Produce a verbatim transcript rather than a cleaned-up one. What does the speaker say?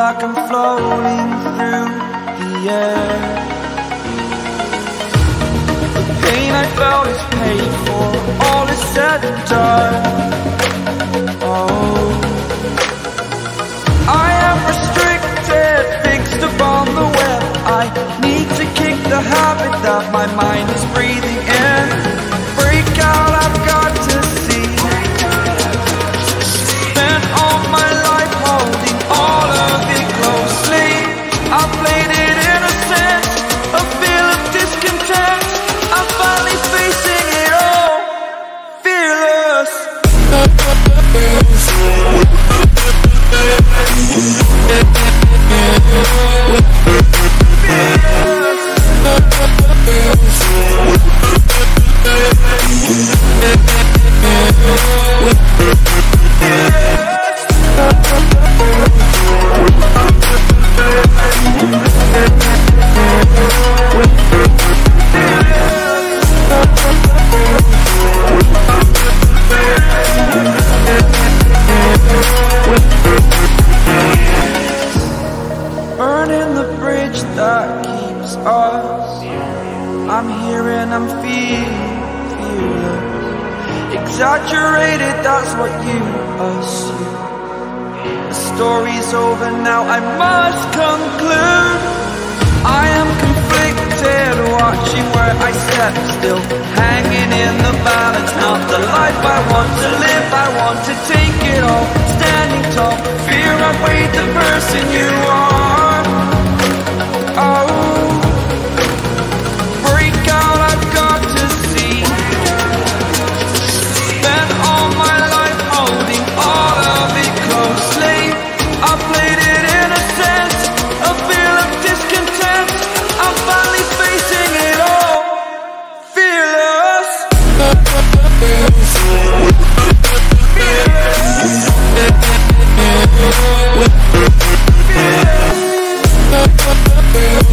like I'm floating through the air. The pain I felt is paid for, all is said and done. Oh, I am restricted, fixed upon the web. I need to kick the habit that my mind is breathing in. Break out, I've got to see. Spent all my life holding all of it closely. I played it innocent, a feel of discontent. I'm finally facing it all, fearless. Burning the bridge that keeps us. I'm here and I'm feeling fearless. Exaggerated, that's what you assume. The story's over now, I must conclude. I am conflicted, watching where I step still, hanging in the balance. Not the life I want to live, I want to take it all. Standing tall, fear I've weighed the person you are. Oh, break out, I've got to see. Spent all my life holding all of it closely. I played it innocent, a feel of discontent. I'm finally facing it all, fearless. Fearless. Fearless.